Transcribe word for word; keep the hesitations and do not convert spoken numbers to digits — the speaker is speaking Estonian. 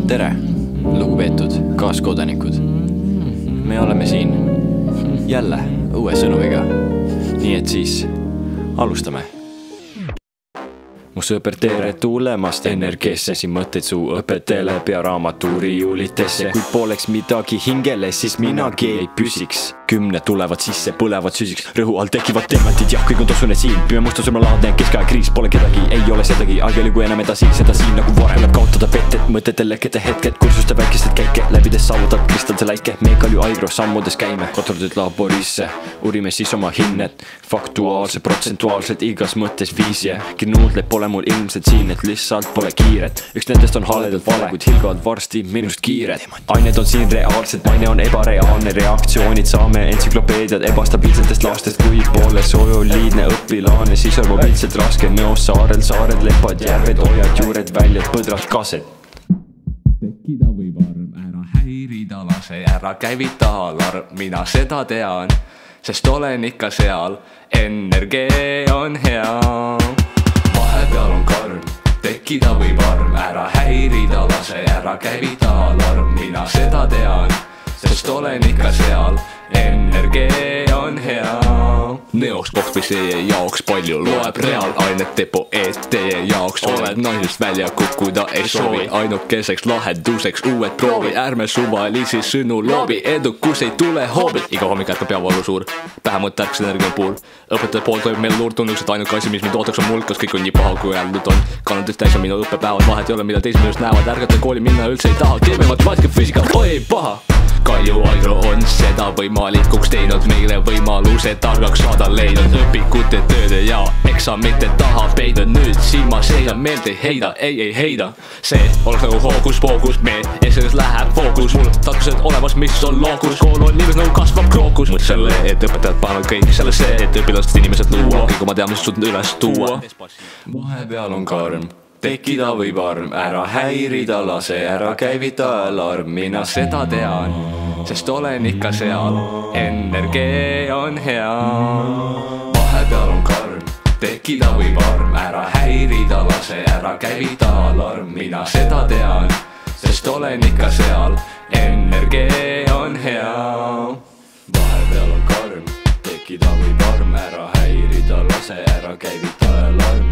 tere, lugupeetud kaaskodanikud. Me oleme siin jälle uue sõnumiga. Nii et siis alustame. Mu sõber, tere tulemast energiesse, siin mõtteid suu õpetele pea raamatuuriiulitesse. Kui poleks midagi hingele, siis minagi ei püsiks. Kümne tulevad sisse, põlevad süsiks, rõhu all tekivad teematid, jah, kõik on tosune siin. Pime mustusema laadne, keskaja kriis, pole kedagi, ei ole sedagi. Aegeli kui enam edasi, seda siin nagu varem. Tuleb kaotada vetted, mõtete lekete hetked, kursuste väikesed käike, läbides saavutad kristalse läike. Me kalju aigro sammudes käime, kontrollid laborisse, uurime siis oma hinnet. Faktuaalse, protsentuaalselt igas mõttes viisje. Kirnuudle pole mul ilmselt siin, et lihtsalt pole kiiret. Üks nendest on haledalt vale, kuid hilgavad varsti minust kiired. Ained on siin reaalsed, maine on ebareaalne, reaktsioonid saame entsüklopeediad ebastabiilsetest lastest. Kui pole sojoliidne õpilaane, siis on mobiilselt raske. Meos saarel, saared, lepad, järved, ojad, juured, väljad, põdrad, kaset. Tekkida võib arm, ära häirida, lase ära käivita alarm. Mina seda tean, sest olen ikka seal. Energia on hea, vahepeal on karm. Tekkida võib arm, ära häirida, lase ära käivita alarm. Mina seda tean, sest olen ikka seal. Energia on hea. Neoks boks või see jaoks palju loeb reaalainet tepo ees teie jaoks. Oled naisest välja kukkuda ei soovi, ainukeseks lahenduseks uued proovi. Ärme suvalisi sõnu loobi, edukus ei tule hoobi. Iga hommik ärka peavalu suur, pähe mõtte ärkas energia puul. Õpetaja pool toimub meil luur, tunnuks, et ainuke asi, mis mind ootaks on mulkas. Kõik on nii paha kui jällud on, kannad üks täis on minu õppepäevad. Vahet ei ole, mida teised minust näevad, ärgate kooli minna üldse ei taha. Keeme matemaatika, füüsika, oi paha. Kalju aigro on seda võimalikuks teinud, meile võimaluse targaks saada leidnud. Õpikute tööde ja eksamite taha peidnud, nüüd silma seidan, meelt ei heida, ei ei heida. See oleks nagu hoogus, foogus, me ees läheb fookus. Mul tarkused olemas, mis on lookus, kool on liivis nagu kasvav krookus. Mõtle selle, et õpetajad panevad kõik selle see, et õpilastest inimesed luua, kõik oma teadmised suutnud üles tuua. Vahepeal on karm, tekkida võib arm, ära häirida, lase ära käivita alarm. Mina seda tean, sest olen ikka seal. Energia on hea, vahepeal on karm, tekkida võib arm, ära häirida, lase ära käivita alarm. Mina seda tean, sest olen ikka seal. Energia on hea, vahepeal on karm, tekkida võib arm, ära häirida, lase ära käivita alarm.